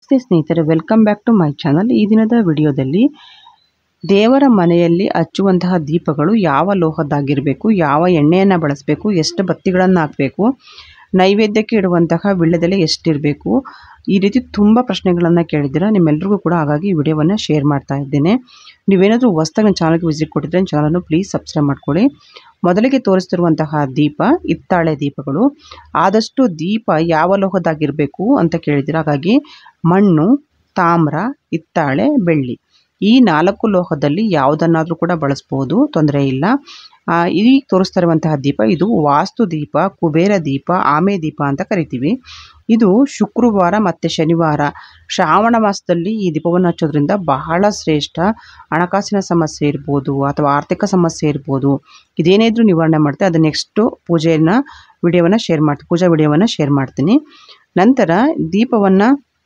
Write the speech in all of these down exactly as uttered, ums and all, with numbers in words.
ನಮಸ್ತೆ ಸ್ನೇಹಿತರೆ, welcome back to my channel. ಈ ದಿನದ ವಿಡಿಯೋದಲ್ಲಿ ದೇವರ ಮನೆಯಲ್ಲಿ ಹಚ್ಚುವಂತಹ ದೀಪಗಳು ಯಾವ ಲೋಹದ್ದಾಗಿರಬೇಕು, ಯಾವ ಎಣ್ಣೆಯನ್ನು ಬಳಸಬೇಕು, ಎಷ್ಟು ಬತ್ತಿಗಳನ್ನು ಹಾಕಬೇಕು, ನೈವೇದ್ಯಕ್ಕೆ ಇಡುವಂತಹ ವೀಳ್ಯದೆಲೆ ಎಷ್ಟಿರಬೇಕು, ಈ ರೀತಿ ತುಂಬ ಪ್ರಶ್ನೆಗಳನ್ನು ಕೇಳಿದ್ದೀರಾ ನಿಮ್ಮೆಲ್ಲರಿಗೂ ಕೂಡ. ಹಾಗಾಗಿ ಈ ವಿಡಿಯೋವನ್ನು ಶೇರ್ ಮಾಡ್ತಾ ಇದ್ದೇನೆ. ನೀವೇನಾದರೂ ಹೊಸದಾಗಿ ನನ್ನ ಚಾನಲ್ಗೆ ವಿಸಿಟ್ ಕೊಟ್ಟಿದ್ರೆ ಚಾನಲನ್ನು ಪ್ಲೀಸ್ ಸಬ್ಸ್ಕ್ರೈಬ್ ಮಾಡ್ಕೊಳ್ಳಿ. ಮೊದಲಿಗೆ ತೋರಿಸ್ತಿರುವಂತಹ ದೀಪ ಹಿತ್ತಾಳೆ ದೀಪಗಳು. ಆದಷ್ಟು ದೀಪ ಯಾವ ಲೋಹದ್ದಾಗಿರಬೇಕು ಅಂತ ಕೇಳಿದ್ದೀರಾ. ಹಾಗಾಗಿ ಮಣ್ಣು, ತಾಮ್ರ, ಹಿತ್ತಾಳೆ, ಬೆಳ್ಳಿ ಈ ನಾಲ್ಕು ಲೋಹದಲ್ಲಿ ಯಾವುದನ್ನಾದರೂ ಕೂಡ ಬಳಸ್ಬೋದು, ತೊಂದರೆ ಇಲ್ಲ. ಈ ತೋರಿಸ್ತಾ ಇರುವಂತಹ ದೀಪ ಇದು ವಾಸ್ತು ದೀಪ, ಕುಬೇರ ದೀಪ, ಆಮೆ ದೀಪ ಅಂತ ಕರಿತೀವಿ. ಇದು ಶುಕ್ರವಾರ ಮತ್ತು ಶನಿವಾರ ಶ್ರಾವಣ ಮಾಸದಲ್ಲಿ ಈ ದೀಪವನ್ನು ಹಚ್ಚೋದ್ರಿಂದ ಬಹಳ ಶ್ರೇಷ್ಠ. ಹಣಕಾಸಿನ ಸಮಸ್ಯೆ ಇರ್ಬೋದು ಅಥವಾ ಆರ್ಥಿಕ ಸಮಸ್ಯೆ ಇರ್ಬೋದು, ಇದೇನೇ ಇದ್ರೂ ನಿವಾರಣೆ ಮಾಡ್ತೆ. ಅದು ನೆಕ್ಸ್ಟು ಪೂಜೆಯನ್ನು ವಿಡಿಯೋವನ್ನು ಶೇರ್ ಮಾಡ್ತೀನಿ, ಪೂಜಾ ವಿಡಿಯೋವನ್ನು ಶೇರ್ ಮಾಡ್ತೀನಿ. ನಂತರ ದೀಪವನ್ನು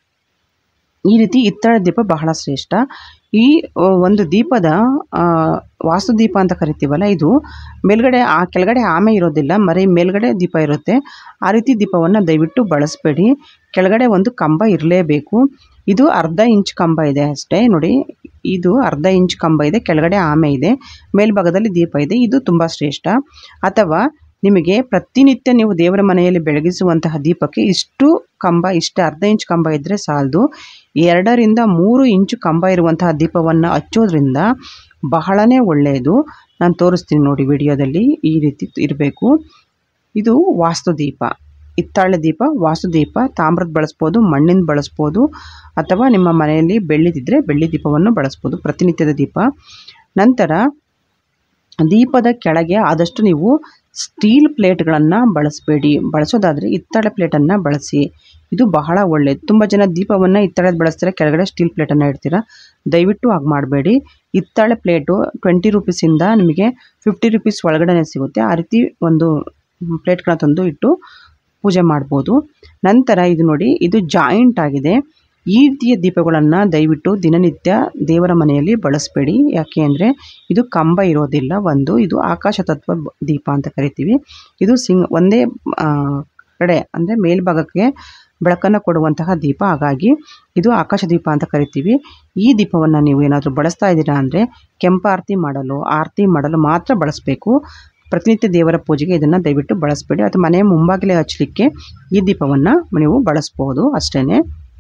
ಈ ರೀತಿ ಹಿತ್ತಾಳೆ ದೀಪ ಬಹಳ ಶ್ರೇಷ್ಠ. ಈ ಒಂದು ದೀಪದ ವಾಸ್ತು ದೀಪ ಅಂತ ಕರಿತೀವಲ್ಲ, ಇದು ಮೇಲ್ಗಡೆ ಆ ಕೆಳಗಡೆ ಆಮೆ ಇರೋದಿಲ್ಲ, ಮರಿ ಮೇಲ್ಗಡೆ ದೀಪ ಇರುತ್ತೆ. ಆ ರೀತಿ ದೀಪವನ್ನು ದಯವಿಟ್ಟು ಬಳಸಬೇಡಿ. ಕೆಳಗಡೆ ಒಂದು ಕಂಬ ಇರಲೇಬೇಕು. ಇದು ಅರ್ಧ ಇಂಚ್ ಕಂಬ ಇದೆ ಅಷ್ಟೇ ನೋಡಿ. ಇದು ಅರ್ಧ ಇಂಚ್ ಕಂಬ ಇದೆ, ಕೆಳಗಡೆ ಆಮೆ ಇದೆ, ಮೇಲ್ಭಾಗದಲ್ಲಿ ದೀಪ ಇದೆ. ಇದು ತುಂಬ ಶ್ರೇಷ್ಠ. ಅಥವಾ ನಿಮಗೆ ಪ್ರತಿನಿತ್ಯ ನೀವು ದೇವರ ಮನೆಯಲ್ಲಿ ಬೆಳಗಿಸುವಂತಹ ದೀಪಕ್ಕೆ ಇಷ್ಟು ಕಂಬ, ಇಷ್ಟು ಅರ್ಧ ಇಂಚ್ ಕಂಬ ಇದ್ದರೆ ಸಾಲದು. ಎರಡರಿಂದ ಮೂರು ಇಂಚು ಕಂಬ ಇರುವಂತಹ ದೀಪವನ್ನು ಹಚ್ಚೋದ್ರಿಂದ ಬಹಳನೇ ಒಳ್ಳೆಯದು. ನಾನು ತೋರಿಸ್ತೀನಿ ನೋಡಿ ವಿಡಿಯೋದಲ್ಲಿ. ಈ ರೀತಿ ಇರಬೇಕು. ಇದು ವಾಸ್ತು ದೀಪ, ಹಿತ್ತಾಳೆ ದೀಪ ವಾಸ್ತು ದೀಪ. ತಾಮ್ರದ ಬಳಸ್ಬೋದು, ಮಣ್ಣಿಂದ ಬಳಸ್ಬೋದು, ಅಥವಾ ನಿಮ್ಮ ಮನೆಯಲ್ಲಿ ಬೆಳ್ಳಿದಿದ್ದರೆ ಬೆಳ್ಳಿ ದೀಪವನ್ನು ಬಳಸ್ಬೋದು, ಪ್ರತಿನಿತ್ಯದ ದೀಪ. ನಂತರ ದೀಪದ ಕೆಳಗೆ ಆದಷ್ಟು ನೀವು ಸ್ಟೀಲ್ ಪ್ಲೇಟ್ಗಳನ್ನು ಬಳಸಬೇಡಿ. ಬಳಸೋದಾದರೆ ಹಿತ್ತಾಳೆ ಪ್ಲೇಟನ್ನು ಬಳಸಿ, ಇದು ಬಹಳ ಒಳ್ಳೆಯದು. ತುಂಬ ಜನ ದೀಪವನ್ನು ಹಿತ್ತಾಳೆದು ಬಳಸ್ತಾರೆ, ಕೆಳಗಡೆ ಸ್ಟೀಲ್ ಪ್ಲೇಟನ್ನು ಇಡ್ತೀರಾ. ದಯವಿಟ್ಟು ಹಾಗೆ ಮಾಡಬೇಡಿ. ಹಿತ್ತಾಳೆ ಪ್ಲೇಟು ಟ್ವೆಂಟಿ ರುಪೀಸಿಂದ ನಿಮಗೆ ಫಿಫ್ಟಿ ರುಪೀಸ್ ಒಳಗಡೆ ಸಿಗುತ್ತೆ. ಆ ರೀತಿ ಒಂದು ಪ್ಲೇಟ್ಗಳನ್ನ ತಂದು ಇಟ್ಟು ಪೂಜೆ ಮಾಡ್ಬೋದು. ನಂತರ ಇದು ನೋಡಿ, ಇದು ಜಾಯಿಂಟ್ ಆಗಿದೆ. ಈ ರೀತಿಯ ದೀಪಗಳನ್ನು ದಯವಿಟ್ಟು ದಿನನಿತ್ಯ ದೇವರ ಮನೆಯಲ್ಲಿ ಬಳಸಬೇಡಿ. ಯಾಕೆ ಅಂದರೆ ಇದು ಕಂಬ ಇರೋದಿಲ್ಲ. ಒಂದು ಇದು ಆಕಾಶ ತತ್ವ ದೀಪ ಅಂತ ಕರಿತೀವಿ. ಇದು ಸಿಂಗ್ ಒಂದೇ ಕಡೆ ಅಂದರೆ ಮೇಲ್ಭಾಗಕ್ಕೆ ಬೆಳಕನ್ನು ಕೊಡುವಂತಹ ದೀಪ. ಹಾಗಾಗಿ ಇದು ಆಕಾಶ ದೀಪ ಅಂತ ಕರಿತೀವಿ. ಈ ದೀಪವನ್ನು ನೀವು ಏನಾದರೂ ಬಳಸ್ತಾ ಇದ್ದೀರಾ ಅಂದರೆ ಕೆಂಪು ಆರತಿ ಮಾಡಲು, ಆರತಿ ಮಾಡಲು ಮಾತ್ರ ಬಳಸಬೇಕು. ಪ್ರತಿನಿತ್ಯ ದೇವರ ಪೂಜೆಗೆ ಇದನ್ನು ದಯವಿಟ್ಟು ಬಳಸಬೇಡಿ. ಅಥವಾ ಮನೆಯ ಮುಂಭಾಗಲೇ ಹಚ್ಚಲಿಕ್ಕೆ ಈ ದೀಪವನ್ನು ನೀವು ಬಳಸ್ಬೋದು ಅಷ್ಟೇ.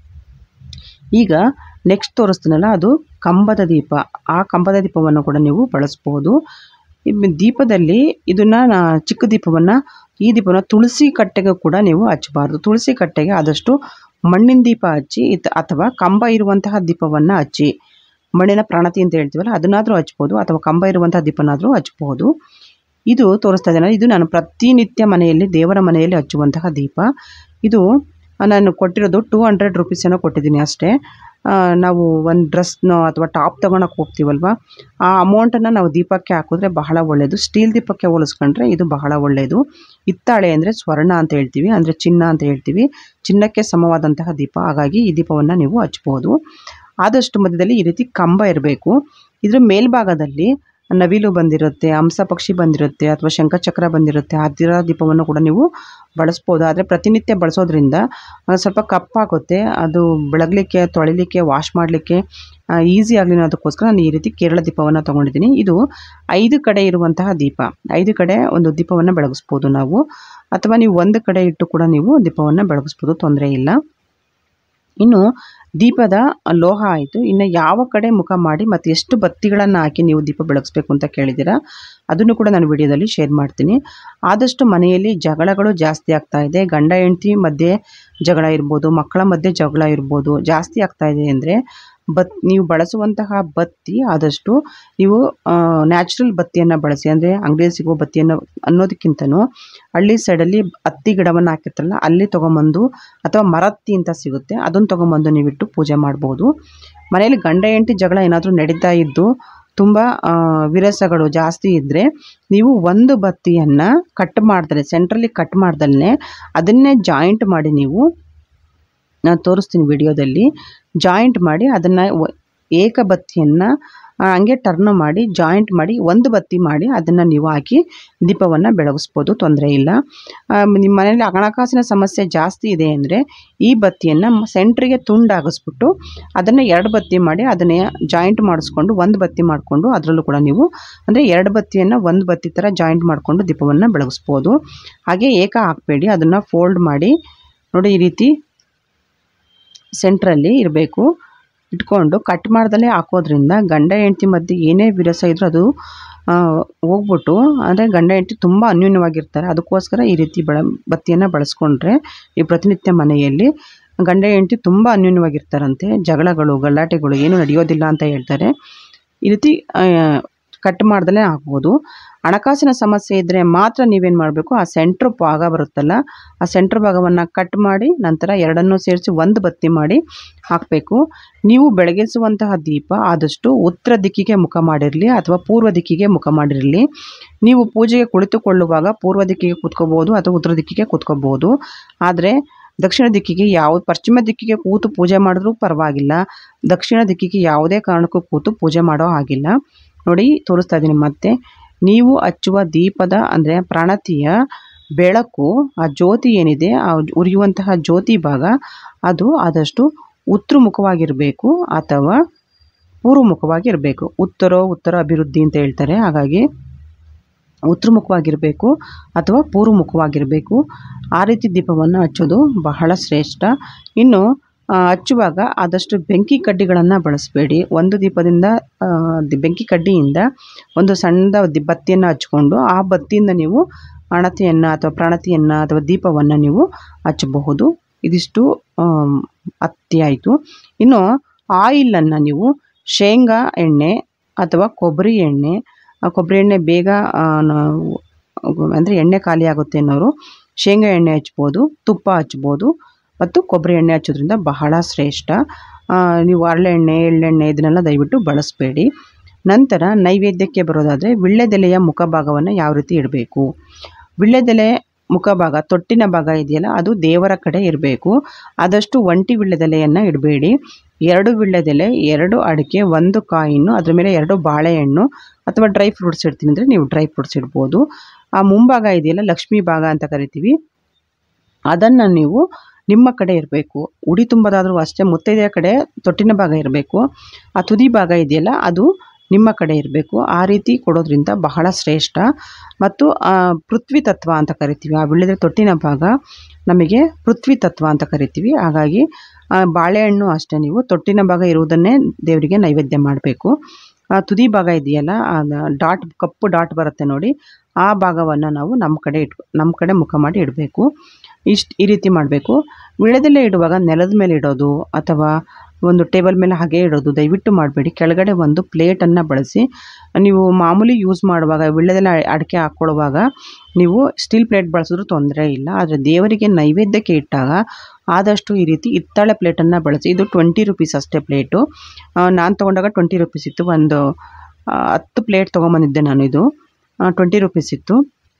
ಈಗ ನೆಕ್ಸ್ಟ್ ತೋರಿಸ್ತೀನಲ್ಲ, ಅದು ಕಂಬದ ದೀಪ. ಆ ಕಂಬದ ದೀಪವನ್ನು ಕೂಡ ನೀವು ಬಳಸ್ಬೋದು. ದೀಪದಲ್ಲಿ ಇದನ್ನು ಚಿಕ್ಕ ದೀಪವನ್ನು, ಈ ದೀಪವನ್ನು ತುಳಸಿ ಕಟ್ಟೆಗೆ ಕೂಡ ನೀವು ಹಚ್ಚಬಾರ್ದು. ತುಳಸಿ ಕಟ್ಟೆಗೆ ಆದಷ್ಟು ಮಣ್ಣಿನ ದೀಪ ಹಚ್ಚಿ, ಅಥವಾ ಕಂಬ ಇರುವಂತಹ ದೀಪವನ್ನು ಹಚ್ಚಿ. ಮಣ್ಣಿನ ಪ್ರಾಣತಿ ಅಂತ ಹೇಳ್ತೀವಲ್ಲ, ಅದನ್ನಾದರೂ ಹಚ್ಬೋದು, ಅಥವಾ ಕಂಬ ಇರುವಂತಹ ದೀಪನಾದರೂ ಹಚ್ಬೋದು. ಇದು ತೋರಿಸ್ತಾ ಇದ್ದೇನೆ, ಇದು ನಾನು ಪ್ರತಿನಿತ್ಯ ಮನೆಯಲ್ಲಿ ದೇವರ ಮನೆಯಲ್ಲಿ ಹಚ್ಚುವಂತಹ ದೀಪ. ಇದು ನಾನು ಕೊಟ್ಟಿರೋದು ಟೂ ಹಂಡ್ರೆಡ್ ರುಪೀಸೇನೋ ಕೊಟ್ಟಿದ್ದೀನಿ ಅಷ್ಟೇ. ನಾವು ಒಂದು ಡ್ರೆಸ್ನೋ ಅಥವಾ ಟಾಪ್ ತೊಗೊಳಕ್ಕೆ ಹೋಗ್ತೀವಲ್ವ, ಆ ಅಮೌಂಟನ್ನು ನಾವು ದೀಪಕ್ಕೆ ಹಾಕಿದ್ರೆ ಬಹಳ ಒಳ್ಳೆಯದು. ಸ್ಟೀಲ್ ದೀಪಕ್ಕೆ ಹೋಲಿಸ್ಕೊಂಡ್ರೆ ಇದು ಬಹಳ ಒಳ್ಳೆಯದು. ಹಿತ್ತಾಳೆ ಅಂದರೆ ಸ್ವರ್ಣ ಅಂತ ಹೇಳ್ತೀವಿ, ಅಂದರೆ ಚಿನ್ನ ಅಂತ ಹೇಳ್ತೀವಿ. ಚಿನ್ನಕ್ಕೆ ಸಮವಾದಂತಹ ದೀಪ. ಹಾಗಾಗಿ ಈ ದೀಪವನ್ನು ನೀವು ಹಚ್ಬೋದು. ಆದಷ್ಟು ಮಧ್ಯದಲ್ಲಿ ಈ ರೀತಿ ಕಂಬ ಇರಬೇಕು. ಇದರ ಮೇಲ್ಭಾಗದಲ್ಲಿ ನವಿಲು ಬಂದಿರುತ್ತೆ, ಹಂಸ ಪಕ್ಷಿ ಬಂದಿರುತ್ತೆ, ಅಥವಾ ಶಂಖಚಕ್ರ ಬಂದಿರುತ್ತೆ. ಆ ಥರ ದೀಪವನ್ನು ಕೂಡ ನೀವು ಬಳಸ್ಬೋದು. ಆದರೆ ಪ್ರತಿನಿತ್ಯ ಬಳಸೋದ್ರಿಂದ ಸ್ವಲ್ಪ ಕಪ್ಪಾಗುತ್ತೆ. ಅದು ಬೆಳಗಲಿಕ್ಕೆ, ತೊಳಿಲಿಕ್ಕೆ, ವಾಶ್ ಮಾಡಲಿಕ್ಕೆ ಈಸಿ ಆಗಲಿ ಅನ್ನೋದಕ್ಕೋಸ್ಕರ ನಾನು ಈ ರೀತಿ ಕೇರಳ ದೀಪವನ್ನು ತೊಗೊಂಡಿದ್ದೀನಿ. ಇದು ಐದು ಕಡೆ ಇರುವಂತಹ ದೀಪ. ಐದು ಕಡೆ ಒಂದು ದೀಪವನ್ನು ಬೆಳಗಿಸ್ಬೋದು ನಾವು, ಅಥವಾ ನೀವು ಒಂದು ಕಡೆ ಇಟ್ಟು ಕೂಡ ನೀವು ದೀಪವನ್ನು ಬೆಳಗಿಸ್ಬೋದು, ತೊಂದರೆ ಇಲ್ಲ. ಇನ್ನು ದೀಪದ ಲೋಹ ಆಯಿತು. ಇನ್ನು ಯಾವ ಕಡೆ ಮುಖ ಮಾಡಿ ಮತ್ತು ಎಷ್ಟು ಬತ್ತಿಗಳನ್ನು ಹಾಕಿ ನೀವು ದೀಪ ಬೆಳಗಿಸ್ಬೇಕು ಅಂತ ಕೇಳಿದ್ದೀರಾ. ಅದನ್ನು ಕೂಡ ನಾನು ವಿಡಿಯೋದಲ್ಲಿ ಶೇರ್ ಮಾಡ್ತೀನಿ. ಆದಷ್ಟು ಮನೆಯಲ್ಲಿ ಜಗಳಗಳು ಜಾಸ್ತಿ ಆಗ್ತಾ ಇದೆ. ಗಂಡ ಹೆಂಡತಿ ಮಧ್ಯೆ ಜಗಳ ಇರ್ಬೋದು, ಮಕ್ಕಳ ಮಧ್ಯೆ ಜಗಳ ಇರ್ಬೋದು. ಜಾಸ್ತಿ ಆಗ್ತಾ ಇದೆ ಅಂದರೆ ಬತ್ ನೀವು ಬಳಸುವಂತಹ ಬತ್ತಿ ಆದಷ್ಟು ನೀವು ನ್ಯಾಚುರಲ್ ಬತ್ತಿಯನ್ನು ಬಳಸಿ. ಅಂದರೆ ಅಂಗಡಿಯಲ್ಲಿ ಸಿಗೋ ಬತ್ತಿಯನ್ನು ಅನ್ನೋದಕ್ಕಿಂತನೂ ಹಳ್ಳಿ ಸೈಡಲ್ಲಿ ಹತ್ತಿ ಗಿಡವನ್ನು ಹಾಕಿರ್ತಾರಲ್ಲ, ಅಲ್ಲಿ ತೊಗೊಂಬಂದು, ಅಥವಾ ಮರತ್ತಿ ಅಂತ ಸಿಗುತ್ತೆ, ಅದನ್ನು ತೊಗೊಂಬಂದು ನೀವಿಟ್ಟು ಪೂಜೆ ಮಾಡ್ಬೋದು. ಮನೆಯಲ್ಲಿ ಗಂಡ ಹೆಂಡತಿ ಜಗಳ ಏನಾದರೂ ನಡೀತಾ ಇದ್ದು ತುಂಬ ವಿರಸಗಳು ಜಾಸ್ತಿ ಇದ್ದರೆ ನೀವು ಒಂದು ಬತ್ತಿಯನ್ನು ಕಟ್ ಮಾಡ್ದಲೆ, ಸೆಂಟ್ರಲ್ಲಿ ಕಟ್ ಮಾಡ್ದಲೇ ಅದನ್ನೇ ಜಾಯಿಂಟ್ ಮಾಡಿ, ನೀವು ನಾನು ತೋರಿಸ್ತೀನಿ ವಿಡಿಯೋದಲ್ಲಿ, ಜಾಯಿಂಟ್ ಮಾಡಿ ಅದನ್ನು ಏಕಬತ್ತಿಯನ್ನು ಹಂಗೆ ಟರ್ನ್ ಮಾಡಿ ಜಾಯಿಂಟ್ ಮಾಡಿ ಒಂದು ಬತ್ತಿ ಮಾಡಿ ಅದನ್ನು ನೀವು ಹಾಕಿ ದೀಪವನ್ನು ಬೆಳಗಿಸ್ಬೋದು, ತೊಂದರೆ ಇಲ್ಲ. ನಿಮ್ಮ ಮನೆಯಲ್ಲಿ ಹಣಕಾಸಿನ ಸಮಸ್ಯೆ ಜಾಸ್ತಿ ಇದೆ ಅಂದರೆ ಈ ಬತ್ತಿಯನ್ನು ಸೆಂಟ್ರಿಗೆ ತುಂಡಾಗಿಸ್ಬಿಟ್ಟು ಅದನ್ನು ಎರಡು ಬತ್ತಿ ಮಾಡಿ ಅದನ್ನೇ ಜಾಯಿಂಟ್ ಮಾಡಿಸ್ಕೊಂಡು ಒಂದು ಬತ್ತಿ ಮಾಡಿಕೊಂಡು ಅದರಲ್ಲೂ ಕೂಡ ನೀವು ಅಂದರೆ ಎರಡು ಬತ್ತಿಯನ್ನು ಒಂದು ಬತ್ತಿ ಥರ ಜಾಯಿಂಟ್ ಮಾಡಿಕೊಂಡು ದೀಪವನ್ನು ಬೆಳಗಿಸ್ಬೋದು. ಹಾಗೆ ಏಕ ಹಾಕಬೇಡಿ, ಅದನ್ನು ಫೋಲ್ಡ್ ಮಾಡಿ ನೋಡಿ ಈ ರೀತಿ ಸೆಂಟ್ರಲ್ಲಿ ಇರಬೇಕು. ಇಟ್ಕೊಂಡು ಕಟ್ ಮಾಡ್ದಲೇ ಹಾಕೋದ್ರಿಂದ ಗಂಡ ಹೆಂಡತಿ ಮಧ್ಯೆ ಏನೇ ವಿರಸ ಇದ್ರೂ ಅದು ಹೋಗ್ಬಿಟ್ಟು ಅಂದರೆ ಗಂಡ ಹೆಂಡತಿ ತುಂಬ ಅನ್ಯೋನ್ಯವಾಗಿರ್ತಾರೆ. ಅದಕ್ಕೋಸ್ಕರ ಈ ರೀತಿ ಬೆಳ ಬತ್ತಿಯನ್ನು ಬಳಸ್ಕೊಂಡ್ರೆ ಈ ಪ್ರತಿನಿತ್ಯ ಮನೆಯಲ್ಲಿ ಗಂಡ ಹೆಂಡತಿ ತುಂಬ ಅನ್ಯೋನ್ಯವಾಗಿರ್ತಾರಂತೆ, ಜಗಳಗಳು ಗಲಾಟೆಗಳು ಏನೂ ನಡೆಯೋದಿಲ್ಲ ಅಂತ ಹೇಳ್ತಾರೆ. ಈ ರೀತಿ ಕಟ್ ಮಾಡ್ದಲೇ ಹಾಕ್ಬೋದು. ಹಣಕಾಸಿನ ಸಮಸ್ಯೆ ಇದ್ದರೆ ಮಾತ್ರ ನೀವೇನು ಮಾಡಬೇಕು, ಆ ಸೆಂಟ್ರ್ ಭಾಗ ಬರುತ್ತಲ್ಲ ಆ ಸೆಂಟ್ರ್ ಭಾಗವನ್ನು ಕಟ್ ಮಾಡಿ ನಂತರ ಎರಡನ್ನೂ ಸೇರಿಸಿ ಒಂದು ಬತ್ತಿ ಮಾಡಿ ಹಾಕಬೇಕು. ನೀವು ಬೆಳಗಿಸುವಂತಹ ದೀಪ ಆದಷ್ಟು ಉತ್ತರ ದಿಕ್ಕಿಗೆ ಮುಖ ಮಾಡಿರಲಿ ಅಥವಾ ಪೂರ್ವ ದಿಕ್ಕಿಗೆ ಮುಖ ಮಾಡಿರಲಿ. ನೀವು ಪೂಜೆಗೆ ಕುಳಿತುಕೊಳ್ಳುವಾಗ ಪೂರ್ವ ದಿಕ್ಕಿಗೆ ಕೂತ್ಕೋಬೋದು ಅಥವಾ ಉತ್ತರ ದಿಕ್ಕಿಗೆ ಕೂತ್ಕೋಬೋದು. ಆದರೆ ದಕ್ಷಿಣ ದಿಕ್ಕಿಗೆ ಯಾವ ಪಶ್ಚಿಮ ದಿಕ್ಕಿಗೆ ಕೂತು ಪೂಜೆ ಮಾಡಿದ್ರೂ ಪರವಾಗಿಲ್ಲ, ದಕ್ಷಿಣ ದಿಕ್ಕಿಗೆ ಯಾವುದೇ ಕಾರಣಕ್ಕೂ ಕೂತು ಪೂಜೆ ಮಾಡೋ ಹಾಗಿಲ್ಲ. ನೋಡಿ ತೋರಿಸ್ತಾ ಇದ್ದೀನಿ ಮತ್ತೆ. ನೀವು ಹಚ್ಚುವ ದೀಪದ ಅಂದರೆ ಪ್ರಾಣತಿಯ ಬೆಳಕು ಆ ಜ್ಯೋತಿ ಏನಿದೆ ಆ ಉರಿಯುವಂತಹ ಜ್ಯೋತಿ ಭಾಗ ಅದು ಆದಷ್ಟು ಉತ್ತರ ಮುಖವಾಗಿರಬೇಕು ಅಥವಾ ಪೂರ್ವ ಮುಖವಾಗಿರಬೇಕು. ಉತ್ತರ ಉತ್ತರ ಅಭಿವೃದ್ಧಿ ಅಂತ ಹೇಳ್ತಾರೆ, ಹಾಗಾಗಿ ಉತ್ತರ ಮುಖವಾಗಿರಬೇಕು ಅಥವಾ ಪೂರ್ವ ಮುಖವಾಗಿರಬೇಕು. ಆ ರೀತಿ ದೀಪವನ್ನು ಹಚ್ಚೋದು ಬಹಳ ಶ್ರೇಷ್ಠ. ಇನ್ನು ಹಚ್ಚುವಾಗ ಆದಷ್ಟು ಬೆಂಕಿ ಕಡ್ಡಿಗಳನ್ನು ಬಳಸಬೇಡಿ. ಒಂದು ದೀಪದಿಂದ ಬೆಂಕಿ ಕಡ್ಡಿಯಿಂದ ಒಂದು ಸಣ್ಣ ಬತ್ತಿಯನ್ನು ಹಚ್ಕೊಂಡು ಆ ಬತ್ತಿಯಿಂದ ನೀವು ಹಣತೆಯನ್ನು ಅಥವಾ ಪ್ರಾಣತೆಯನ್ನು ಅಥವಾ ದೀಪವನ್ನು ನೀವು ಹಚ್ಚಬಹುದು. ಇದಿಷ್ಟು ಹತ್ತಿ ಆಯಿತು. ಇನ್ನು ಆಯಿಲನ್ನು ನೀವು ಶೇಂಗಾ ಎಣ್ಣೆ ಅಥವಾ ಕೊಬ್ಬರಿ ಎಣ್ಣೆ, ಕೊಬ್ಬರಿ ಎಣ್ಣೆ ಬೇಗ ಅಂದರೆ ಎಣ್ಣೆ ಖಾಲಿ ಆಗುತ್ತೆ ಅನ್ನೋರು ಶೇಂಗಾ ಎಣ್ಣೆ ಹಚ್ಬೋದು, ತುಪ್ಪ ಹಚ್ಬೋದು ಮತ್ತು ಕೊಬ್ಬರಿ ಎಣ್ಣೆ ಹಚ್ಚೋದ್ರಿಂದ ಬಹಳ ಶ್ರೇಷ್ಠ. ನೀವು ಹರಳೆಣ್ಣೆ ಎಳ್ಳೆಣ್ಣೆ ಇದನ್ನೆಲ್ಲ ದಯವಿಟ್ಟು ಬಳಸಬೇಡಿ. ನಂತರ ನೈವೇದ್ಯಕ್ಕೆ ಬರೋದಾದರೆ ವೀಳ್ಯದೆಲೆಯ ಮುಖಭಾಗವನ್ನು ಯಾವ ರೀತಿ ಇಡಬೇಕು. ವೀಳ್ಯದೆಲೆ ಮುಖಭಾಗ ತೊಟ್ಟಿನ ಭಾಗ ಇದೆಯಲ್ಲ ಅದು ದೇವರ ಕಡೆ ಇರಬೇಕು. ಆದಷ್ಟು ಒಂಟಿ ವೀಳ್ಯದೆಲೆಯನ್ನು ಇಡಬೇಡಿ. ಎರಡು ವೀಳ್ಯದೆಲೆ, ಎರಡು ಅಡಿಕೆ, ಒಂದು ಕಾಯಿನ್ನು, ಅದ್ರ ಮೇಲೆ ಎರಡು ಬಾಳೆಹಣ್ಣು ಅಥವಾ ಡ್ರೈ ಫ್ರೂಟ್ಸ್ ಇಡ್ತೀನಿ ಅಂದರೆ ನೀವು ಡ್ರೈ ಫ್ರೂಟ್ಸ್ ಇಡ್ಬೋದು. ಆ ಮುಂಭಾಗ ಇದೆಯಲ್ಲ ಲಕ್ಷ್ಮೀ ಭಾಗ ಅಂತ ಕರಿತೀವಿ, ಅದನ್ನು ನೀವು ನಿಮ್ಮ ಕಡೆ ಇರಬೇಕು. ಉಡಿ ತುಂಬೋದಾದರೂ ಅಷ್ಟೇ ಮುತ್ತೈದೆಯ ಕಡೆ ತೊಟ್ಟಿನ ಭಾಗ ಇರಬೇಕು. ಆ ತುದಿ ಭಾಗ ಇದೆಯಲ್ಲ ಅದು ನಿಮ್ಮ ಕಡೆ ಇರಬೇಕು. ಆ ರೀತಿ ಕೊಡೋದ್ರಿಂದ ಬಹಳ ಶ್ರೇಷ್ಠ. ಮತ್ತು ಪೃಥ್ವಿ ತತ್ವ ಅಂತ ಕರಿತೀವಿ, ಆ ವೀಳ್ಯದೆಲೆ ತೊಟ್ಟಿನ ಭಾಗ ನಮಗೆ ಪೃಥ್ವಿ ತತ್ವ ಅಂತ ಕರಿತೀವಿ. ಹಾಗಾಗಿ ಬಾಳೆಹಣ್ಣು ಅಷ್ಟೇ ನೀವು ತೊಟ್ಟಿನ ಭಾಗ ಇರುವುದನ್ನೇ ದೇವರಿಗೆ ನೈವೇದ್ಯ ಮಾಡಬೇಕು. ಆ ತುದಿ ಭಾಗ ಇದೆಯಲ್ಲ ಡಾಟ್ ಕಪ್ಪು ಡಾಟ್ ಬರುತ್ತೆ ನೋಡಿ, ಆ ಭಾಗವನ್ನು ನಾವು ನಮ್ಮ ಕಡೆ ಇಟ್ ನಮ್ಮ ಕಡೆ ಮುಖ ಮಾಡಿ ಇಡಬೇಕು. ಇಷ್ಟು ಈ ರೀತಿ ಮಾಡಬೇಕು. ವೀಳ್ಯದೆಲೆ ಇಡುವಾಗ ನೆಲದ ಮೇಲೆ ಇಡೋದು ಅಥವಾ ಒಂದು ಟೇಬಲ್ ಮೇಲೆ ಹಾಗೆ ಇಡೋದು ದಯವಿಟ್ಟು ಮಾಡಬೇಡಿ. ಕೆಳಗಡೆ ಒಂದು ಪ್ಲೇಟನ್ನು ಬಳಸಿ. ನೀವು ಮಾಮೂಲಿ ಯೂಸ್ ಮಾಡುವಾಗ ವೀಳ್ಯದೆಲೆ ಅಡಿಕೆ ಹಾಕ್ಕೊಳ್ಳುವಾಗ ನೀವು ಸ್ಟೀಲ್ ಪ್ಲೇಟ್ ಬಳಸಿದ್ರೂ ತೊಂದರೆ ಇಲ್ಲ. ಆದರೆ ದೇವರಿಗೆ ನೈವೇದ್ಯಕ್ಕೆ ಇಟ್ಟಾಗ ಆದಷ್ಟು ಈ ರೀತಿ ಹಿತ್ತಾಳೆ ಪ್ಲೇಟನ್ನು ಬಳಸಿ. ಇದು ಟ್ವೆಂಟಿ ರುಪೀಸ್ ಅಷ್ಟೇ ಪ್ಲೇಟು. ನಾನು ತೊಗೊಂಡಾಗ ಟ್ವೆಂಟಿ ರುಪೀಸ್ ಇತ್ತು. ಒಂದು ಹತ್ತು ಪ್ಲೇಟ್ ತೊಗೊಂಬಂದಿದ್ದೆ ನಾನು. ಇದು ಟ್ವೆಂಟಿ ರುಪೀಸ್ ಇತ್ತು.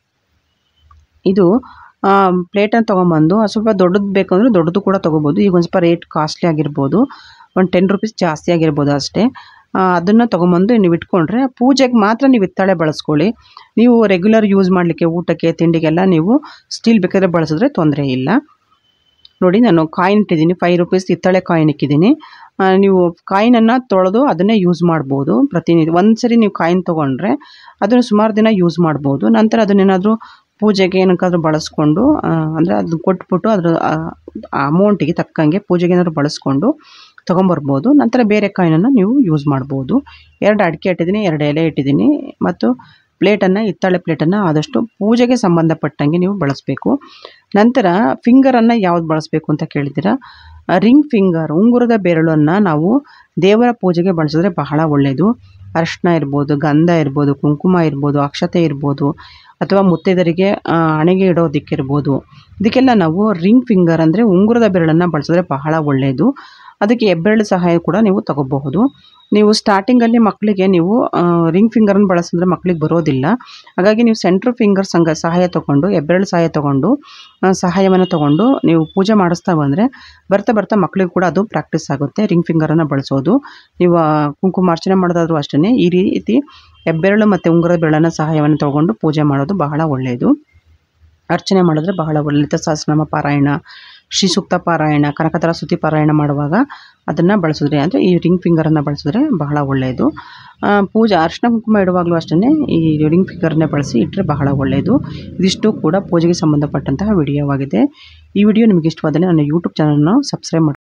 ಇದು ಪ್ಲೇಟನ್ನು ತೊಗೊಂಬಂದು ಸ್ವಲ್ಪ ದೊಡ್ಡದು ಬೇಕಂದ್ರೆ ದೊಡ್ಡದು ಕೂಡ ತೊಗೋಬೋದು. ಈಗ ಒಂದು ಸ್ವಲ್ಪ ರೇಟ್ ಕಾಸ್ಟ್ಲಿ ಆಗಿರ್ಬೋದು, ಒಂದು ಟೆನ್ ರುಪೀಸ್ ಜಾಸ್ತಿ ಆಗಿರ್ಬೋದು ಅಷ್ಟೇ. ಅದನ್ನು ತೊಗೊಂಬಂದು ನೀವು ಇಟ್ಕೊಂಡ್ರೆ ಪೂಜೆಗೆ ಮಾತ್ರ ನೀವು ಹಿತ್ತಾಳೆ ಬಳಸ್ಕೊಳ್ಳಿ. ನೀವು ರೆಗ್ಯುಲರ್ ಯೂಸ್ ಮಾಡಲಿಕ್ಕೆ ಊಟಕ್ಕೆ ತಿಂಡಿಗೆಲ್ಲ ನೀವು ಸ್ಟೀಲ್ ಬೇಕಾದರೆ ಬಳಸಿದ್ರೆ ತೊಂದರೆ ಇಲ್ಲ. ನೋಡಿ ನಾನು ಕಾಯಿನ್ ಇಟ್ಟಿದ್ದೀನಿ, ಫೈವ್ ರುಪೀಸ್ ಹಿತ್ತಾಳೆ ಕಾಯಿನ್ ಇಕ್ಕಿದ್ದೀನಿ. ನೀವು ಕಾಯಿನನ್ನು ತೊಳೆದು ಅದನ್ನೇ ಯೂಸ್ ಮಾಡ್ಬೋದು ಪ್ರತಿನಿತ್ಯ. ಒಂದು ಸರಿ ನೀವು ಕಾಯಿನ್ ತೊಗೊಂಡ್ರೆ ಅದನ್ನು ಸುಮಾರು ದಿನ ಯೂಸ್ ಮಾಡ್ಬೋದು. ನಂತರ ಅದನ್ನೇನಾದರೂ ಪೂಜೆಗೆ ಏನಕ್ಕಾದ್ರೂ ಬಳಸ್ಕೊಂಡು ಅಂದರೆ ಅದನ್ನ ಕೊಟ್ಬಿಟ್ಟು ಅದರ ಅಮೌಂಟಿಗೆ ತಕ್ಕಂಗೆ ಪೂಜೆಗೆ ಏನಾದರೂ ಬಳಸ್ಕೊಂಡು ತೊಗೊಂಬರ್ಬೋದು. ನಂತರ ಬೇರೆ ಕಾಯಿನನ್ನು ನೀವು ಯೂಸ್ ಮಾಡ್ಬೋದು. ಎರಡು ಅಡಿಕೆ ಇಟ್ಟಿದ್ದೀನಿ, ಎರಡು ಎಲೆ ಇಟ್ಟಿದ್ದೀನಿ ಮತ್ತು ಪ್ಲೇಟನ್ನು ಹಿತ್ತಾಳೆ ಪ್ಲೇಟನ್ನು ಆದಷ್ಟು ಪೂಜೆಗೆ ಸಂಬಂಧಪಟ್ಟಂಗೆ ನೀವು ಬಳಸಬೇಕು. ನಂತರ ಫಿಂಗರನ್ನು ಯಾವ್ದು ಬಳಸಬೇಕು ಅಂತ ಕೇಳಿದ್ದೀರಾ. ರಿಂಗ್ ಫಿಂಗರ್, ಉಂಗುರದ ಬೆರಳನ್ನು ನಾವು ದೇವರ ಪೂಜೆಗೆ ಬಳಸಿದ್ರೆ ಬಹಳ ಒಳ್ಳೆಯದು. ಅರಿಶಿನ ಇರ್ಬೋದು, ಗಂಧ ಇರ್ಬೋದು, ಕುಂಕುಮ ಇರ್ಬೋದು, ಅಕ್ಷತೆ ಇರ್ಬೋದು ಅಥವಾ ಮುತ್ತೈದರಿಗೆ ಹಣೆಗೆ ಇಡೋದಕ್ಕಿರ್ಬೋದು. ಇದಕ್ಕೆಲ್ಲ ನಾವು ರಿಂಗ್ ಫಿಂಗರ್ ಅಂದರೆ ಉಂಗುರದ ಬೆರಳನ್ನು ಬಳಸಿದ್ರೆ ಬಹಳ ಒಳ್ಳೆಯದು. ಅದಕ್ಕೆ ಹೆಬ್ಬೆರಳು ಸಹಾಯ ಕೂಡ ನೀವು ತಗೋಬಹುದು. ನೀವು ಸ್ಟಾರ್ಟಿಂಗಲ್ಲಿ ಮಕ್ಕಳಿಗೆ ನೀವು ರಿಂಗ್ ಫಿಂಗರನ್ನು ಬಳಸಿದ್ರೆ ಮಕ್ಕಳಿಗೆ ಬರೋದಿಲ್ಲ. ಹಾಗಾಗಿ ನೀವು ಸೆಂಟ್ರ್ ಫಿಂಗರ್ ಸಂಗ ಸಹಾಯ ತೊಗೊಂಡು ಹೆಬ್ಬೆರಳು ಸಹಾಯ ತೊಗೊಂಡು ಸಹಾಯವನ್ನು ತೊಗೊಂಡು ನೀವು ಪೂಜೆ ಮಾಡಿಸ್ತಾ ಬಂದರೆ ಬರ್ತಾ ಬರ್ತಾ ಮಕ್ಕಳಿಗೆ ಕೂಡ ಅದು ಪ್ರಾಕ್ಟೀಸ್ ಆಗುತ್ತೆ. ರಿಂಗ್ ಫಿಂಗರನ್ನು ಬಳಸೋದು ನೀವು ಕುಂಕುಮಾರ್ಚನೆ ಮಾಡೋದಾದರೂ ಅಷ್ಟೇ ಈ ರೀತಿ ಹೆಬ್ಬೆರಳು ಮತ್ತು ಉಂಗುರದ ಬೆರಳನ್ನು ಸಹಾಯವನ್ನು ತೊಗೊಂಡು ಪೂಜೆ ಮಾಡೋದು ಬಹಳ ಒಳ್ಳೆಯದು. ಅರ್ಚನೆ ಮಾಡಿದ್ರೆ ಬಹಳ ಒಳ್ಳೆ ಲಲಿತಾ ಸಹಸ್ರನಾಮ ಪಾರಾಯಣ, ಶ್ರೀ ಸೂಕ್ತ ಪಾರಾಯಣ, ಕನಕದಾರ ಸ್ತುತಿ ಪಾರಾಯಣ ಮಾಡುವಾಗ ಅದನ್ನು ಬಳಸಿದ್ರೆ ಅಂದರೆ ಈ ರಿಂಗ್ ಫಿಂಗರನ್ನು ಬಳಸಿದ್ರೆ ಬಹಳ ಒಳ್ಳೆಯದು. ಪೂಜೆ ಅರಿಶಿನ ಕುಂಕುಮ ಇಡುವಾಗಲೂ ಅಷ್ಟೇ ಈ ರಿಂಗ್ ಫಿಂಗರನ್ನೇ ಬಳಸಿ ಇಟ್ಟರೆ ಬಹಳ ಒಳ್ಳೆಯದು. ಇದಿಷ್ಟು ಕೂಡ ಪೂಜೆಗೆ ಸಂಬಂಧಪಟ್ಟಂತಹ ವಿಡಿಯೋವಾಗಿದೆ. ಈ ವಿಡಿಯೋ ನಿಮಗೆ ಇಷ್ಟವಾದರೆ ನನ್ನ ಯೂಟ್ಯೂಬ್ ಚಾನಲ್ನ ಸಬ್ಸ್ಕ್ರೈಬ್ ಮಾಡಿ